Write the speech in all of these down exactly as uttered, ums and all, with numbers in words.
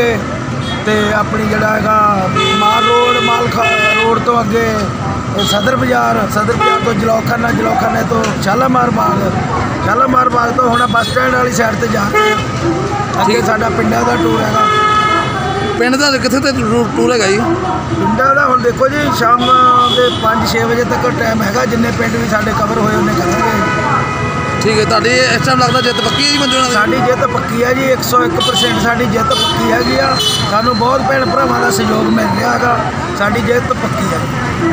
के ते अपनी जड़ा हैगा माल रोड माल रोड तो अगे सदर बाजार सदर बाजार तो जलौखाना जलौखाने तो शालामार बाग शालामार बाग तो हुण बस स्टैंड वाली साइड ते जा रहे हैं। अगे साडा पिंडां दा टूर हैगा। पिंड दा कित्थे ते टूर हैगा जी? पिंडां दा हुण देखो जी शाम दे पाँच छे बजे तक टाइम हैगा। जिन्ने पिंड भी साडे कवर होए उन्ने करांगे। ठीक है। तुहाडी इस टाइम लगदा जित पक्की है जी मंजू नाल? साडी जित पक्की है जी एक सौ एक परसेंट साडी जित पक्की हैगी आ। सानूं बहुत भैण भरावां दा सहयोग मिल रहा हैगा। साडी जित पक्की है।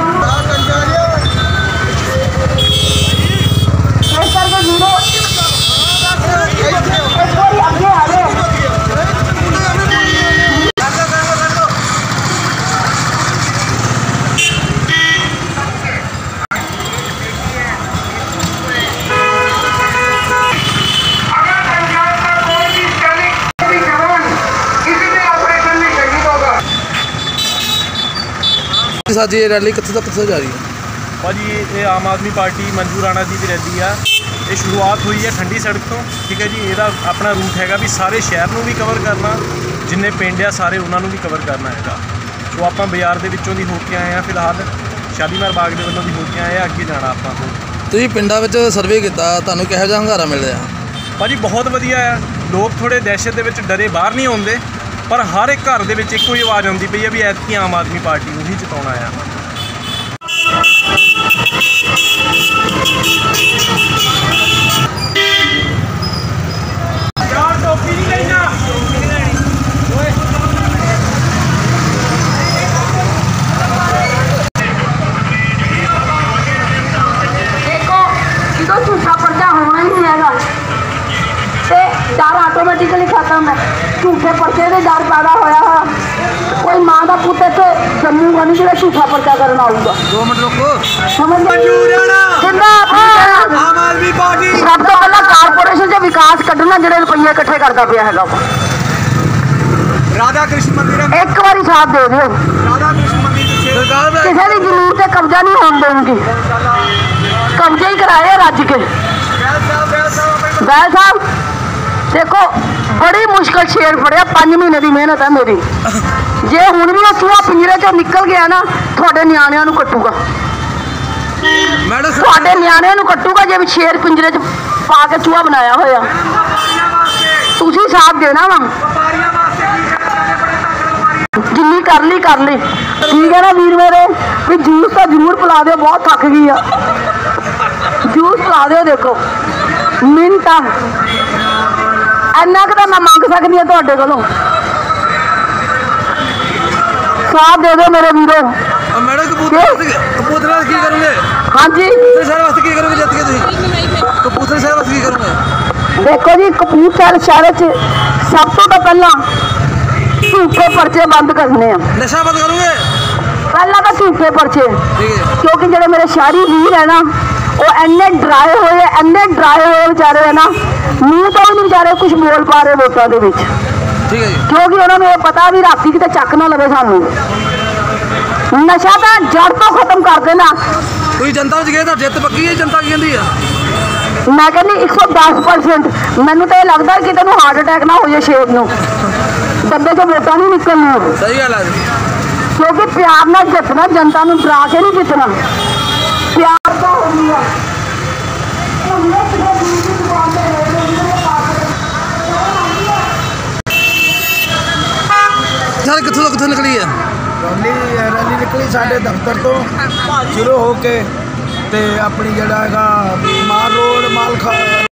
सर जी रैली कित्थे तक कित्थे जा रही है? भाजी ये आम आदमी पार्टी मंजू राणा जी की रैली आ। ये शुरुआत हुई है ठंडी सड़क तो। ठीक है जी। ਇਹਦਾ अपना रूट हैगा भी सारे शहर ਨੂੰ भी कवर करना, जिन्ने पिंड आ सारे उन्होंने भी कवर करना हैगा। तो आप बाजार ਦੇ ਵਿੱਚੋਂ ਦੀ ਹੋ ਕੇ ਆਏ ਆ। फिलहाल शालीमार बाग ਦੇ ਵੱਲੋਂ ਦੀ ਹੋ ਕੇ ਆਏ ਆ। ਅੱਗੇ ਜਾਣਾ ਆਪਾਂ ਤੋਂ। ਤੁਸੀਂ ਪਿੰਡਾਂ ਵਿੱਚ ਸਰਵੇ ਕੀਤਾ, ਤੁਹਾਨੂੰ ਕਿਹੋ ਜਿਹਾ ਹੰਗਾਰਾ ਮਿਲ ਰਿਹਾ? ਭਾਜੀ ਬਹੁਤ ਵਧੀਆ ਆ। ਲੋਕ ਥੋੜੇ ਦਹਿਸ਼ਤ ਦੇ ਵਿੱਚ ਡਰੇ ਬਾਹਰ ਨਹੀਂ ਆਉਂਦੇ, पर हर एक घर के एको ही आवाज़ आती पई है भी ऐतकी आम आदमी पार्टी को ही जिताना है। देखो जो झूठा पर्चा होना ही नहीं है ते डर आटोमैटिकली खत्म है। झूठे पर्चे के डर पैदा होया है। कोई माँ का पुत इतने जम्मू का नहीं जो झूठा पर्चा करना आऊगा। दो मिनट रुको। समझ सब तो पहला कारपोरेशन से विकास कढ़ना जो रुपये इकट्ठे करता पाया है। राधा कृष्ण मंदिर एक बारी साथ दे दो। राधा कृष्ण मंदिर किसी की जमीन से कब्जा नहीं होने देंगी। कब्जे ही कराए रज के। बैल साहब देखो बड़ी मुश्किल शेर फड़िया। पाँच महीने की मेहनत है मेरी। जे हुण भी चूहा पिंजरे चो निकल गया ना थोड़े न्याणिਆਂ ਨੂੰ कट्टूगा। थोड़े न्याणिਆਂ ਨੂੰ कट्टूगा जे शेर पिंजरे च पा के चूहा बनाया होया। तुसी साथ देना वा। जिन्नी कर ली कर ली। ठीक है ना वीर मेरे भी जूस तो जरूर पिला दो। बहुत थक गई है। जूस पिला दो। देखो मिनट आ इन्ना क मैं मंग सकती हूँ तुहाडे कोलों। साथ दे दो मेरे वीरो। मैडम कपूरथला की करोगे? हाँ जी शहर वास्ते की करोगे? जित के तुसीं कपूरथला शहर वास्ते की करोगे? देखो जी कपूरथला शहर च सब तो पहला झूठे पर्चे बंद करने। नशा बंद करोगे? पहला तो झूठे पर्चे। ठीक है। क्योंकि जो मेरे शहरी वीर है ना वो इन्ने डराए हुए इन्ने डराए हुए बेचारे है ना मुँह तो भी नहीं बेचारे कुछ बोल पा रहे वोटों के विच। ठीक है। क्योंकि उन्होंने ये पता भी राती किते चक ना लवे सानू। नशा तो जड़ तो खत्म कर देना। कोई जनता गए तो जित पक्की है? जनता की कहती है? मैं कहनी एक सौ दस परसेंट। मैनू तो ये लगता है कि तेन हार्ट अटैक ना हो जाए शेर नू डब्बे चो वोटा नहीं निकलनी। सही गल है। क्योंकि प्यार ना जितना जनता नू डरा के नहीं जितना। प्यार तो हो गया। सर कितों कितों निकली है रैली? रैली निकली साढ़े दफ्तर तो शुरू होके ते अपनी जड़ा हैगा माल रोड माल